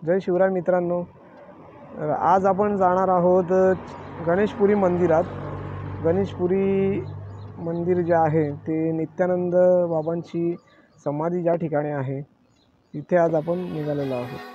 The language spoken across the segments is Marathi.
जय शिवराय मित्रांनो, आज आपण जाणार आहोत गणेशपुरी मंदिरात। गणेशपुरी मंदिर जे आहे ते नित्यानंद बाबांची समाधी ज्या ठिकाणी आहे तिथे आज आपण निघालेलो आहोत।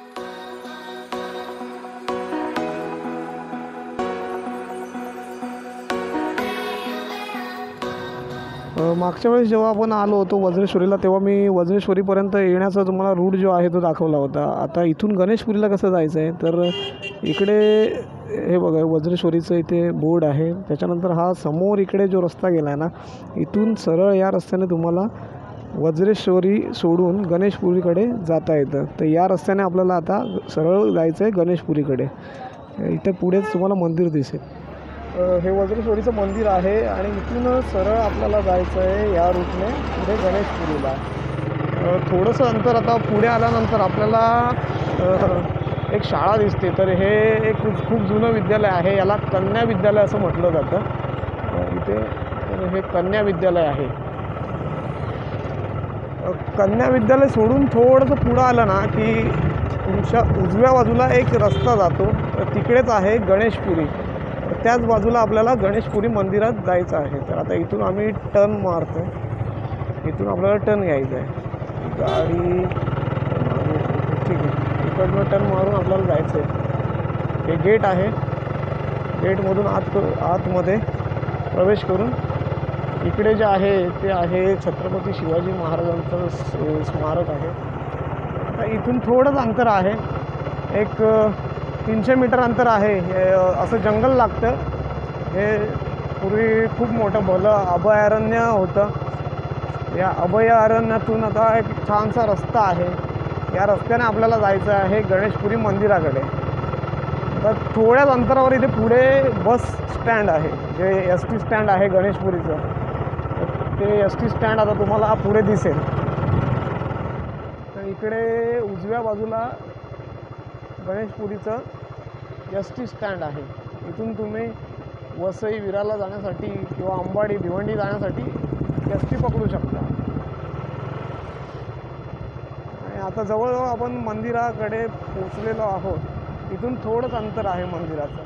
मागच्या वेळेस जेव्हा आपण आलो होतो वज्रेश्वरीला, तेव्हा मी वज्रेश्वरीपर्यंत येण्याचा तुम्हाला रूट जो आहे तो दाखवला होता। आता इथून गणेशपुरीला कसं जायचं आहे तर इकडे हे बघा वज्रेश्वरीचं इथे बोर्ड आहे। त्याच्यानंतर हा समोर इकडे जो रस्ता गेला आहे ना, इथून सरळ या रस्त्याने तुम्हाला वज्रेश्वरी सोडून गणेशपुरीकडे जाता येतं। तर या रस्त्याने आपल्याला आता सरळ जायचं आहे गणेशपुरीकडे। इथे पुढेच तुम्हाला मंदिर दिसेल। हे वज्रेश्वरीचं मंदिर आहे आणि इथून सरळ आपल्याला जायचं आहे या रूटने पुढे गणेशपुरीला। थोडंसं अंतर आता पुढे आल्यानंतर आपल्याला एक शाळा दिसते। तर हे एक खूप जुनं विद्यालय आहे, याला कन्या विद्यालय असं म्हटलं जातं। इथे हे कन्या विद्यालय आहे। कन्या विद्यालय सोडून थोडंसं पुढं आलं ना की तुमच्या उजव्या बाजूला एक रस्ता जातो, तिकडेच आहे गणेशपुरी। त्याच बाजूला आपल्याला गणेशपुरी मंदिरात जायचं आहे। तर आता इथून आम्ही टर्न मारतो, इथून आपल्याला टर्न घ्यायचा आहे गाडी। ठीक आहे, इकडनं टर्न मारून आपल्याला जायचं आहे। हे गेट आहे, गेटमधून आतमध्ये प्रवेश करून इकडे जे आहे ते आहे छत्रपती शिवाजी महाराजांचं स्मारक आहे। आता इथून थोडंच अंतर आहे, एक 300 मीटर अंतर आहे। हे असं जंगल लागतं। हे पूर्वी खूप मोठं भलं अभयारण्य होतं। या अभयारण्यातून आता एक छानसा रस्ता आहे, या रस्त्याने आपल्याला जायचं आहे गणेशपुरी मंदिराकडे। तर थोड्याच अंतरावर इथे पुढे बस स्टँड आहे, जे ST स्टँड आहे गणेशपुरीचं। ते ST स्टँड आता तुम्हाला पुढे दिसेल। तर इकडे उजव्या बाजूला गणेशपुरीचं ST स्टँड आहे। इथून तुम्ही वसई विरारला जाण्यासाठी किंवा अंबाडी भिवंडी जाण्यासाठी ST पकडू शकता। आणि आता जवळजवळ आपण मंदिराकडे पोचलेलो आहोत। इथून थोडंच अंतर आहे मंदिराचं।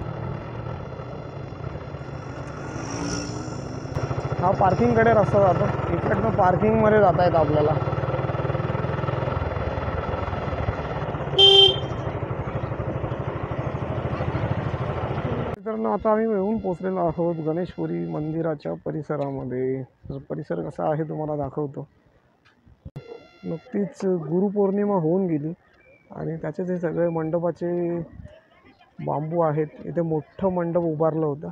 हा पार्किंगकडे रस्ता जातो, इकडनं पार्किंगमध्ये जाता येतं आपल्याला। तर आता आम्ही येऊन पोचलेलो आहोत गणेशपुरी मंदिराच्या परिसरामध्ये। परिसर कसा आहे तुम्हाला दाखवतो। नुकतीच गुरुपौर्णिमा होऊन गेली आणि त्याचे जे सगळे मंडपाचे बांबू आहेत, इथे मोठं मंडप उभारलं होतं।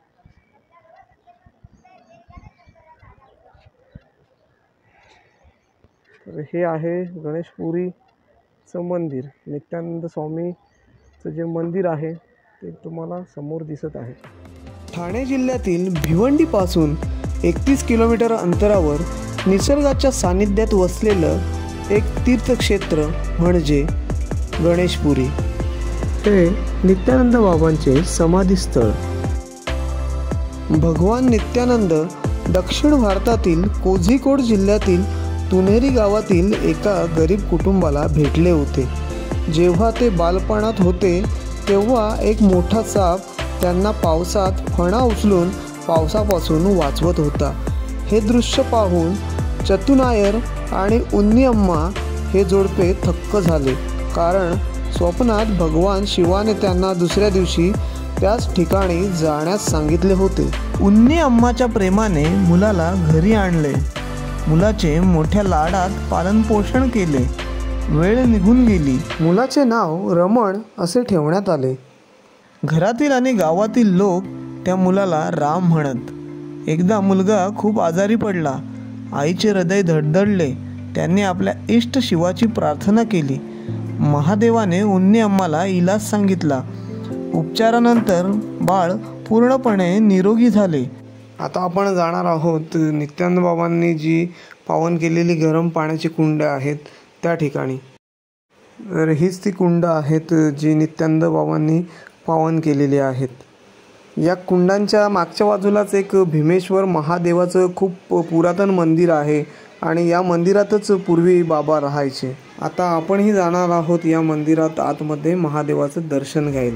तर हे आहे गणेशपुरीचं मंदिर। नित्यानंद स्वामीचं जे मंदिर आहे ते तुम्हाला समोर दिसत आहे। ठाणे जिल्ह्यातील भिवंडीपासून 31 किलोमीटर अंतरावर निसर्गाच्या सानिध्यात वसलेलं एक तीर्थक्षेत्र म्हणजे गणेशपुरी। हे नित्यानंद बाबांचे समाधीस्थळ। भगवान नित्यानंद दक्षिण भारतातील कोझिकोड जिल्ह्यातील तुनेरी गावातील एका गरीब कुटुंबाला भेटले होते। जेव्हा ते बालपणात होते तेव्हा एक मोठा साप त्यांना पावसात फणा उचलून पावसापासून वाचवत होता। हे दृश्य पाहून चतुनायर आणि उन्नी अम्मा हे जोडपे थक्क झाले, कारण स्वप्नात भगवान शिवाने त्यांना दुसऱ्या दिवशी त्याच ठिकाणी जाण्यास सांगितले होते। उन्नी अम्माच्या प्रेमाने मुलाला घरी आणले, मुलाचे मोठ्या लाडात पालनपोषण केले। वेळ निघून गेली, मुलाचे नाव रमण असे ठेवण्यात आले। घरातील आणि गावातील लोक त्या मुलाला राम म्हणत। एकदा मुलगा खूप आजारी पडला, आईचे हृदय धडधडले। त्यांनी आपल्या इष्ट शिवाची प्रार्थना केली। महादेवाने उन्नी अम्माला इलाज सांगितला। उपचारानंतर बाळ पूर्णपणे निरोगी झाले। आता आपण जाणार आहोत नित्यानंद बाबांनी जी पावन केलेली गरम पाण्याची कुंड आहेत त्या ठिकाणी। तर हीच ती कुंड आहेत जी नित्यानंद बाबांनी पावन केलेली आहेत। या कुंडांच्या मागच्या बाजूलाच एक भीमेश्वर महादेवाचं खूप पुरातन मंदिर आहे आणि या मंदिरातच पूर्वी बाबा राहायचे. आता आपणही जाणार आहोत या मंदिरात आतमध्ये महादेवाचं दर्शन घ्यायला.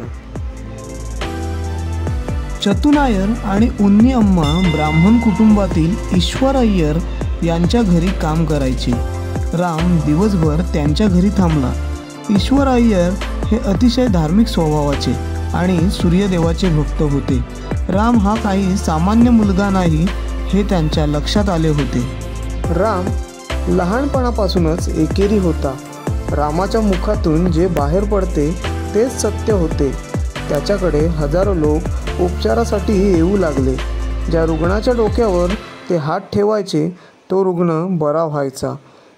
चतुनायर आणि उन्नी अम्मा ब्राह्मण कुटुंबातील ईश्वर अय्यर यांच्या घरी काम करायचे. राम दिवसभर त्यांच्या घरी थांबला. ईश्वर अय्यर हे अतिशय धार्मिक स्वभावाचे आणि सूर्यदेवाचे भक्त होते. राम हा काही सामान्य मुलगा नाही हे त्यांच्या लक्षात आले होते. राम लहानपणापासूनच एकेरी होता. रामाच्या मुखातून जे बाहेर पडते तेच सत्य होते. त्याच्याकडे हजारो लोक उपचारासाठी येऊ लागले. ज्या रुग्णाच्या डोक्यावर ते हात ठेवायचे तो रुग्ण बरा व्हायचा.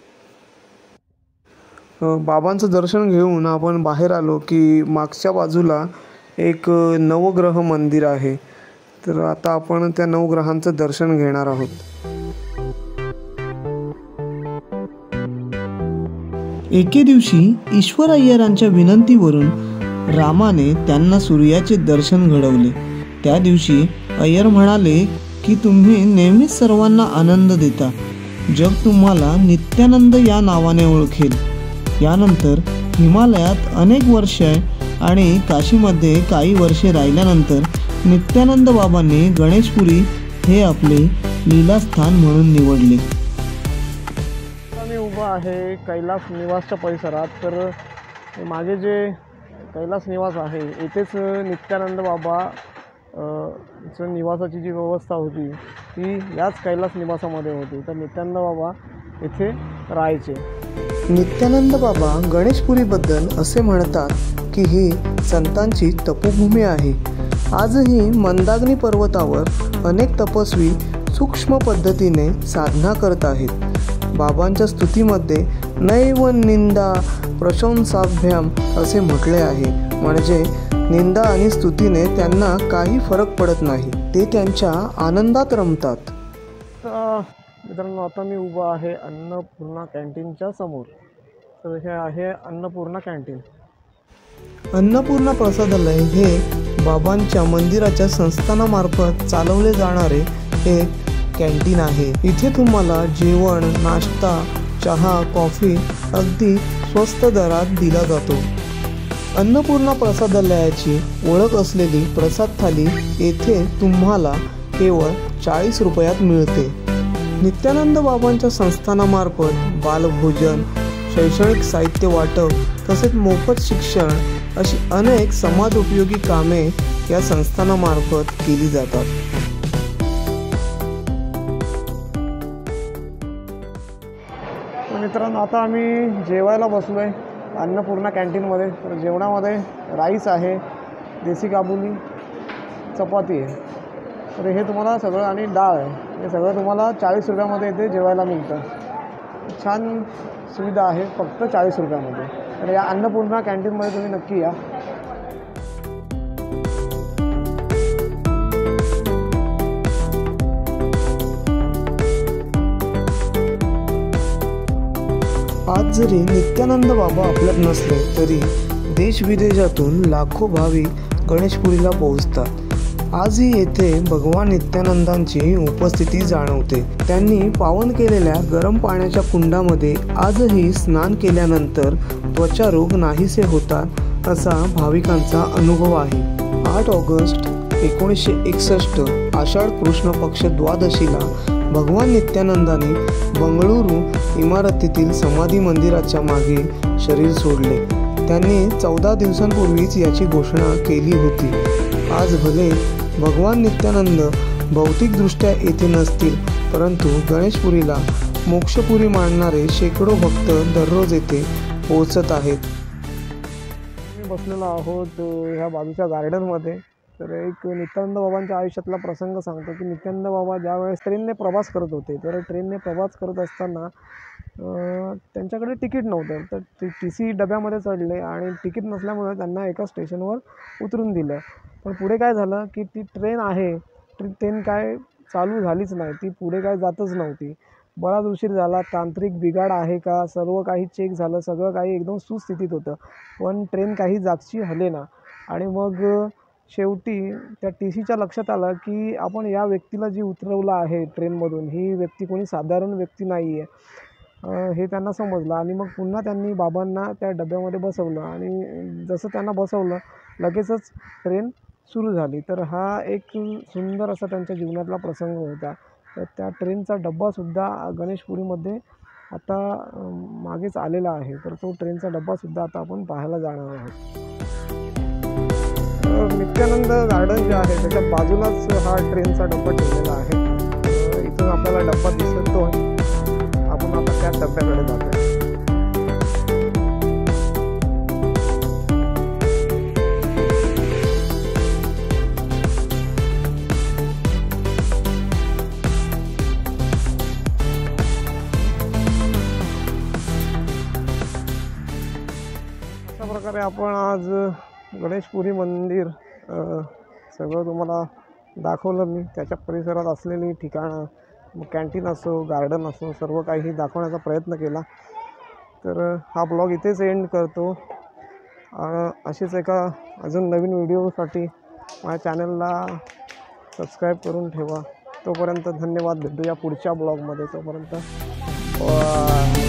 बाबांचं दर्शन घेऊन आपण बाहेर आलो की मागच्या बाजूला एक नवग्रह मंदिर आहे. तर आता आपण त्या नवग्रहांचं दर्शन घेणार आहोत. एके दिवशी ईश्वर अय्यरांच्या विनंतीवरून रामाने त्यांना सूर्याचे दर्शन घडवले. त्या दिवशी अय्यर म्हणाले की तुम्ही नेहमीच सर्वांना आनंद देता. जग तुम्हाला नित्यानंद या नावाने ओळखेल. यानंतर हिमालयात अनेक वर्षे आणि काशीमध्ये काही वर्षे राहिल्यानंतर नित्यानंद बाबांनी गणेशपुरी हे आपले लीलास्थान म्हणून निवडले. मी उभा आहे कैलास निवासच्या परिसरात. तर मागे जे कैलास निवास आहे येथेच नित्यानंद बाबा निवासाची जी व्यवस्था होती ती याच कैलास निवासामध्ये होती. तर नित्यानंद बाबा येथे राहायचे. नित्यानंद बाबा गणेशपुरीबद्दल असे म्हणतात की ही संतांची तपोभूमी आहे. आजही मंदाग्नी पर्वतावर अनेक तपस्वी सूक्ष्म पद्धतीने साधना करत आहेत. बाबांच्या स्तुतीमध्ये नैव निंदा प्रशंसाभ्याम असे म्हटले आहे. म्हणजे निंदा आणि स्तुतीने त्यांना काही फरक पडत नाही. ते त्यांच्या आनंदात रमतात. मित्रांनो, आता मी उभा आहे अन्नपूर्णा कॅन्टीनच्या समोर. तर हे आहे अन्नपूर्णा कॅन्टीन. अन्नपूर्णा प्रसादालय हे बाबांच्या मंदिराच्या संस्थानामार्फत चालवले जाणारे एक कॅन्टीन आहे. इथे तुम्हाला जेवण, नाश्ता, चहा, कॉफी अगदी स्वस्त दरात दिला जातो. अन्नपूर्णा प्रसादालयाची ओळख असलेली प्रसाद थाली येथे तुम्हाला केवळ 40 रुपयात मिळते. नित्यानंद बाबांच्या संस्थानामार्फत बालभोजन, शैक्षणिक साहित्य वाटप तसेच मोफत शिक्षण अशी अनेक समाजोपयोगी कामे या संस्थानामार्फत केली जातात. मित्रांनो, आता आम्ही जेवायला बसलो आहे अन्नपूर्णा कॅन्टीनमध्ये. तर जेवणामध्ये राईस आहे, देसी काबुली, चपाती आहे. तर हे तुम्हाला सगळं आणि डाळ आहे. हे सगळं तुम्हाला 40 रुपयामध्ये इथे जेवायला मिळतं. छान सुविधा आहे फक्त 40 रुपयामध्ये. तर या अन्नपूर्णा कॅन्टीनमध्ये तुम्ही नक्की या. आज जरी नित्यानंद बाबा आपल्यात नसले तरी देश विदेशातून लाखो भाविक गणेशपुरीला पोहोचतात. आजही येथे भगवान नित्यानंदांची उपस्थिती जाणवते. त्यांनी पावन केलेल्या गरम पाण्याच्या कुंडामध्ये आजही स्नान केल्यानंतर त्वचारोग नाहीसे होतात असा भाविकांचा अनुभव आहे. 8 ऑगस्ट 1961 आषाढ कृष्ण पक्ष द्वादशीला भगवान नित्यानंदांनी बंगळुरू इमारतीतील समाधी मंदिराच्या मागे शरीर सोडले. त्यांनी 14 दिवसांपूर्वीच याची घोषणा केली होती. आज भले भगवान नित्यानंद भौतिकदृष्ट्या येथे नसतील, परंतु गणेशपुरीला मोक्षपुरी मानणारे शेकडो भक्त दररोज येथे पोहोचत आहेत. मी बसलेलो आहोत ह्या बाजूच्या गार्डनमध्ये. तर एक नित्यानंद बाबांच्या आयुष्यातला प्रसंग सांगतो की नित्यानंद बाबा ज्यावेळेस ट्रेनने प्रवास करत होते, तर ट्रेनने प्रवास करत असताना त्यांच्याकडे तिकीट नव्हतं. तर TC डब्यामध्ये चढले आणि तिकीट नसल्यामुळे त्यांना एका स्टेशनवर उतरून दिलं. पण पुढे काय झालं की ती ट्रेन आहे, ट्रेन काय चालू झालीच नाही. ती पुढे काय जातच नव्हती. बराच उशीर झाला. तांत्रिक बिघाड आहे का, सर्व काही चेक झालं, सगळं काही एकदम सुस्थितीत होतं, पण ट्रेन काही जागची हलेना. आणि मग शेवटी त्या टी सीच्या लक्षात आलं की आपण या व्यक्तीला जी उतरवलं आहे ट्रेनमधून ही व्यक्ती कोणी साधारण व्यक्ती नाही आहे, हे त्यांना समजलं. आणि मग पुन्हा त्यांनी बाबांना त्या डब्यामध्ये बसवलं आणि जसं त्यांना बसवलं लगेचच ट्रेन सुरू झाली. तर हा एक सुंदर असा त्यांच्या जीवनातला प्रसंग होता. तर त्या ट्रेनचा डब्बासुद्धा गणेशपुरीमध्ये आता मागेच आलेला आहे. तर तो ट्रेनचा डब्बासुद्धा आता आपण पाहायला जाणार आहोत. नित्यानंद गार्डन जे आहे त्याच्या बाजूलाच हा ट्रेनचा डब्बा ठेवलेला आहे. इथून आपल्याला डब्बा दिसतो. आपण आता त्या डब्याकडे जातो. अशा प्रकारे आपण आज गणेशपुरी मंदिर सगळं तुम्हाला दाखवलं मी. त्याच्या परिसरात असलेली ठिकाणं, मग कॅन्टीन असो, गार्डन असो, सर्व काही दाखवण्याचा प्रयत्न केला. तर हा ब्लॉग इथेच एंड करतो. अशीच एका अजून नवीन व्हिडिओसाठी माझ्या चॅनलला सबस्क्राईब करून ठेवा. तोपर्यंत धन्यवाद. भेटूया पुढच्या ब्लॉगमध्ये. तोपर्यंत